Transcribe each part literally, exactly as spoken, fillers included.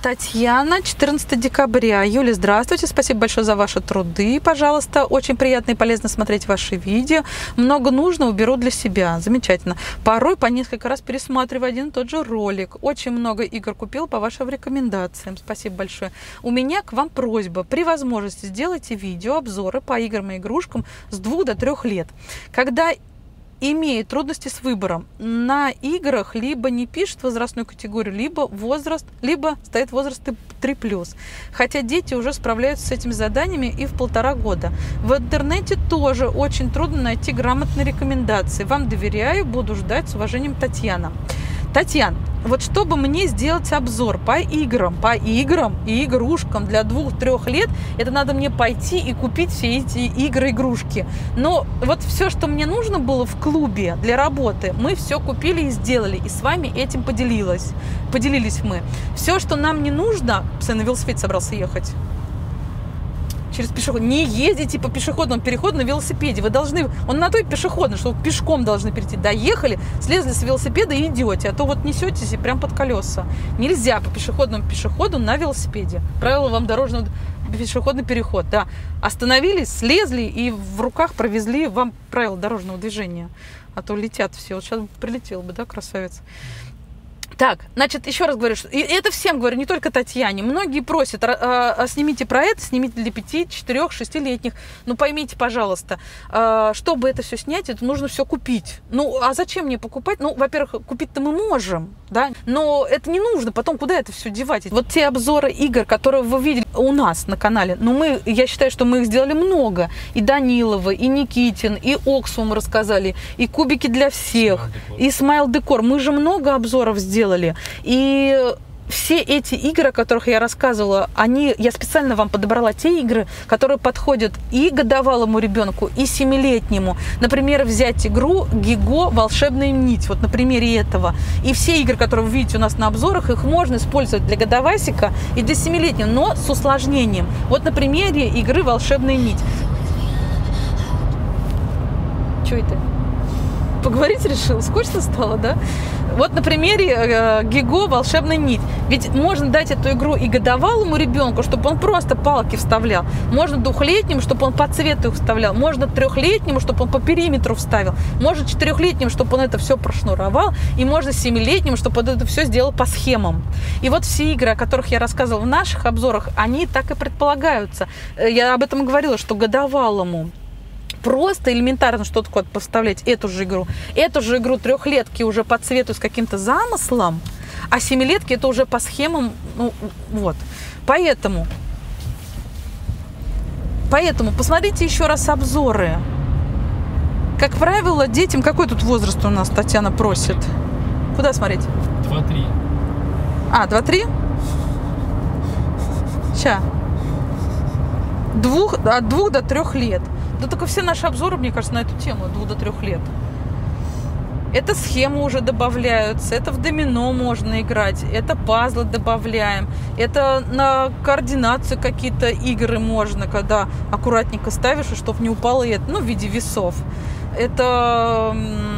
Татьяна, четырнадцатое декабря. Юля, здравствуйте, спасибо большое за ваши труды, пожалуйста. Очень приятно и полезно смотреть ваши видео. Много нужного беру для себя. Замечательно. Порой по несколько раз пересматриваю один и тот же ролик. Очень много игр купил по вашим рекомендациям. Спасибо большое. У меня к вам просьба. При возможности сделайте видео, обзоры по играм и игрушкам с двух до трех лет. Когда имеет трудности с выбором. На играх либо не пишет возрастную категорию, либо возраст, либо стоит возраст три плюс. Хотя дети уже справляются с этими заданиями и в полтора года. В интернете тоже очень трудно найти грамотные рекомендации. Вам доверяю, буду ждать. С уважением, Татьяна. Татьяна, вот чтобы мне сделать обзор по играм, по играм и игрушкам для двух-трех лет, это надо мне пойти и купить все эти игры-игрушки. Но вот все, что мне нужно было в клубе для работы, мы все купили и сделали, и с вами этим поделилась, поделились мы. Все, что нам не нужно, сын на велосипед собрался ехать. Через пешеход. Не ездите по пешеходному переходу на велосипеде. Вы должны, он на той пешеходной, что вы пешком должны перейти. Доехали, слезли с велосипеда и идете. А то вот несетесь и прям под колеса. Нельзя по пешеходному переходу на велосипеде. Правило вам дорожного пешеходный переход. Да. Остановились, слезли и в руках провезли вам правила дорожного движения. А то летят все. Вот сейчас прилетел бы, да, красавец? Так, значит, еще раз говорю, что, и это всем говорю, не только Татьяне. Многие просят, а, а, снимите про это, снимите для пяти, четырех, шестилетних. Ну, поймите, пожалуйста, а, чтобы это все снять, это нужно все купить. Ну, а зачем мне покупать? Ну, во-первых, купить-то мы можем, да, но это не нужно. Потом куда это все девать? Вот те обзоры игр, которые вы видели у нас на канале, ну, мы, я считаю, что мы их сделали много. И Данилова, и Никитин, и Оксу мы рассказали, и кубики для всех, и Смайл Декор. Мы же много обзоров сделали. И все эти игры, о которых я рассказывала, они, я специально вам подобрала те игры, которые подходят и годовалому ребенку, и семилетнему. Например, взять игру Гиго «Волшебная нить». Вот на примере этого. И все игры, которые вы видите у нас на обзорах, их можно использовать для годовасика и для семилетнего, но с усложнением. Вот на примере игры «Волшебная нить». Что это? Поговорить решил? Скучно стало, да? Вот на примере э, Гиго «Волшебная нить». Ведь можно дать эту игру и годовалому ребенку, чтобы он просто палки вставлял. Можно двухлетнему, чтобы он по цвету их вставлял. Можно трехлетнему, чтобы он по периметру вставил. Можно четырехлетнему, чтобы он это все прошнуровал. И можно семилетнему, чтобы он это все сделал по схемам. И вот все игры, о которых я рассказывала в наших обзорах, они так и предполагаются. Я об этом говорила, что годовалому просто элементарно что-то такое поставлять, эту же игру. Эту же игру трехлетки уже по цвету с каким-то замыслом, а семилетки это уже по схемам, ну, вот. Поэтому, поэтому посмотрите еще раз обзоры. Как правило, детям, какой тут возраст у нас, Татьяна просит? Куда смотреть? два-три. А, два-три? Ща. Двух, от двух до трех лет. Да только все наши обзоры, мне кажется, на эту тему от двух до трех лет. Это схемы уже добавляются, это в домино можно играть, это пазлы добавляем, это на координацию какие-то игры можно, когда аккуратненько ставишь, чтобы не упало это, ну, в виде весов. Это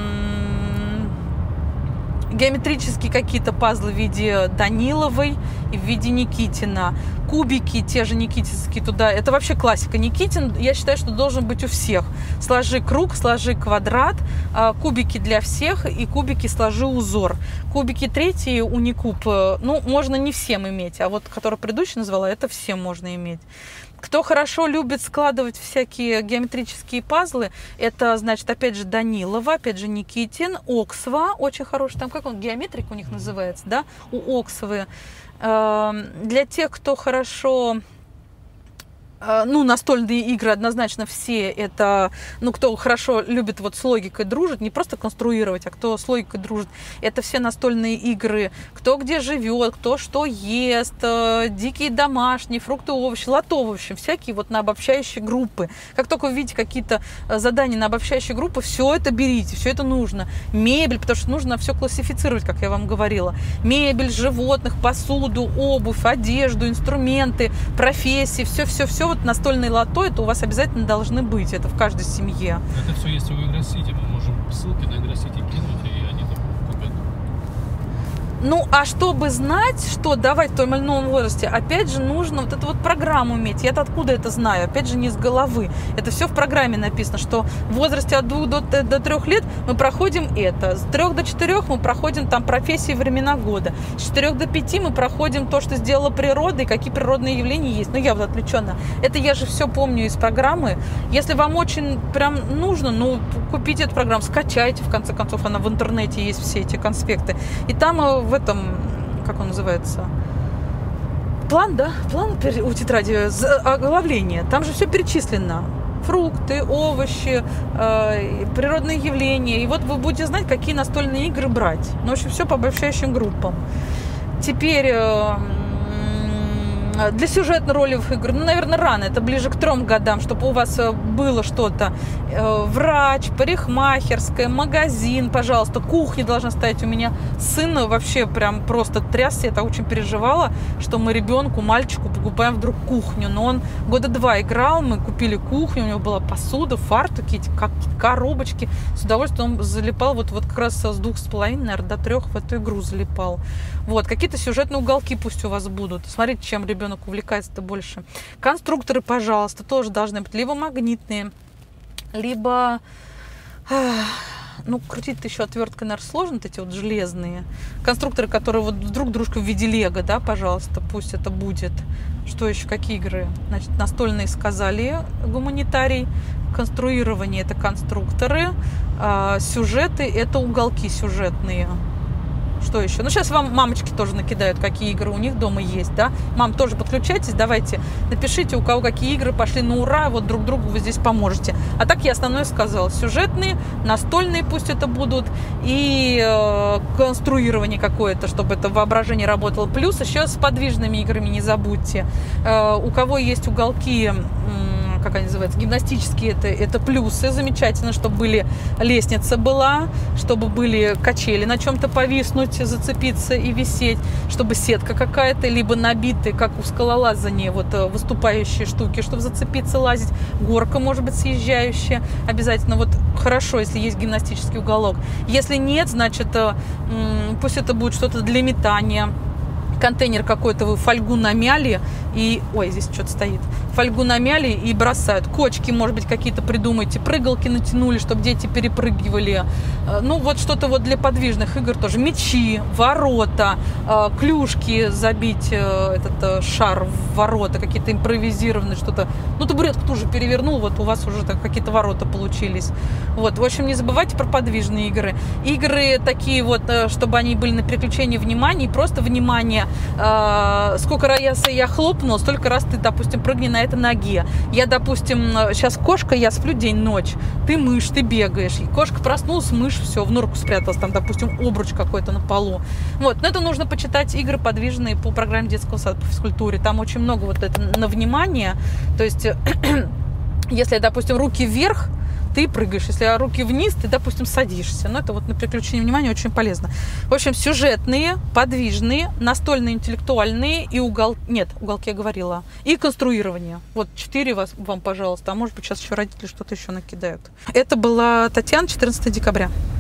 геометрические какие-то пазлы в виде Даниловой и в виде Никитина. Кубики, те же никитинские туда. Это вообще классика. Никитин, я считаю, что должен быть у всех. Сложи круг, сложи квадрат, кубики для всех и кубики сложи узор. Кубики третьи, уникуб, ну, можно не всем иметь, а вот, который предыдущий назвала, это всем можно иметь. Кто хорошо любит складывать всякие геометрические пазлы, это, значит, опять же, Данилова, опять же, Никитин, Оксва, очень хороший, там, как он, геометрик у них называется, да, у Оксвы. Для тех, кто хорошо, ну, настольные игры однозначно все это, ну, кто хорошо любит вот с логикой дружит, не просто конструировать, а кто с логикой дружит, это все настольные игры, кто где живет, кто что ест, дикие домашние, фрукты, овощи, лото, в общем, всякие вот на обобщающие группы. Как только вы видите какие-то задания на обобщающие группы, все это берите, все это нужно. Мебель, потому что нужно все классифицировать, как я вам говорила. Мебель, животных, посуду, обувь, одежду, инструменты, профессии, все-все-все. Вот настольные лото, это у вас обязательно должны быть, это в каждой семье. Это все есть у Игросити, мы можем ссылки на Игросити кинуть, и они там купят. Ну, а чтобы знать, что давать в том или ином возрасте, опять же, нужно вот эту вот программу иметь. Я-то откуда это знаю? Опять же, не из головы. Это все в программе написано, что в возрасте от двух до, до трех лет мы проходим это. С трех до четырех мы проходим там профессии, времена года. С четырех до пяти мы проходим то, что сделала природа и какие природные явления есть. Ну, я вот отвлеченно. Это я же все помню из программы. Если вам очень прям нужно, ну, купите эту программу, скачайте, в конце концов, она в интернете есть, все эти конспекты. И там в этом, как он называется, план, да, план у тетради, оглавление, там же все перечислено. Фрукты, овощи, э, природные явления. И вот вы будете знать, какие настольные игры брать. Ну, в общем, все по обобщающим группам. Теперь... Э, Для сюжетно-ролевых игр, ну, наверное, рано, это ближе к трем годам, чтобы у вас было что-то. Врач, парикмахерская, магазин, пожалуйста, кухня должна стоять. У меня сын вообще прям просто трясся, я так очень переживала, что мы ребенку, мальчику покупаем вдруг кухню. Но он года два играл, мы купили кухню, у него была посуда, фартуки, эти как коробочки. С удовольствием он залипал, вот, вот как раз с двух с половиной, наверное, до трех в эту игру залипал. Вот, какие-то сюжетные уголки пусть у вас будут. Смотрите, чем ребенок увлекается-то больше. Конструкторы, пожалуйста, тоже должны быть либо магнитные, либо... Ну, крутить-то еще отверткой, наверное, сложно, вот эти вот железные. Конструкторы, которые вот друг дружка в виде лего, да, пожалуйста, пусть это будет. Что еще, какие игры? Значит, настольные сказали, гуманитарий. Конструирование – это конструкторы. А сюжеты – это уголки сюжетные. Что еще? Ну, сейчас вам мамочки тоже накидают, какие игры у них дома есть, да? Мам, тоже подключайтесь, давайте, напишите, у кого какие игры пошли на ура, вот друг другу вы здесь поможете. А так я основное сказала. Сюжетные, настольные пусть это будут, и э, конструирование какое-то, чтобы это воображение работало. Плюс еще с подвижными играми не забудьте. Э, у кого есть уголки... Э, как они называются, гимнастические, это, это плюсы, замечательно, чтобы были лестница была, чтобы были качели на чем-то повиснуть, зацепиться и висеть, чтобы сетка какая-то, либо набитые, как у скалолазания, вот выступающие штуки, чтобы зацепиться, лазить, горка, может быть, съезжающая, обязательно, вот хорошо, если есть гимнастический уголок. Если нет, значит, пусть это будет что-то для метания, контейнер какой-то вы фольгу намяли и... Ой, здесь что-то стоит. Фольгу намяли и бросают. Кочки, может быть, какие-то придумайте. Прыгалки натянули, чтобы дети перепрыгивали. Ну, вот что-то вот для подвижных игр тоже. Мячи, ворота, клюшки забить этот шар в ворота, какие-то импровизированные что-то. Ну, табуретку тоже перевернул, вот у вас уже какие-то ворота получились. Вот, в общем, не забывайте про подвижные игры. Игры такие вот, чтобы они были на переключение внимания, и просто внимание. Сколько раз я хлопнула, столько раз ты, допустим, прыгни на этой ноге. Я, допустим, сейчас кошка, я сплю день-ночь, ты мышь, ты бегаешь. И кошка проснулась, мышь, все, в норку спряталась, там, допустим, обруч какой-то на полу. Вот, но это нужно почитать игры подвижные по программе детского сада по физкультуре. Там очень много вот это на внимание. То есть, если, допустим, руки вверх, ты прыгаешь. Если руки вниз, ты, допустим, садишься. Но это вот на переключение внимания очень полезно. В общем, сюжетные, подвижные, настольные, интеллектуальные и угол... Нет, уголки я говорила. И конструирование. Вот четыре вас, вам, пожалуйста. А может быть, сейчас еще родители что-то еще накидают. Это была Татьяна, четырнадцатого декабря.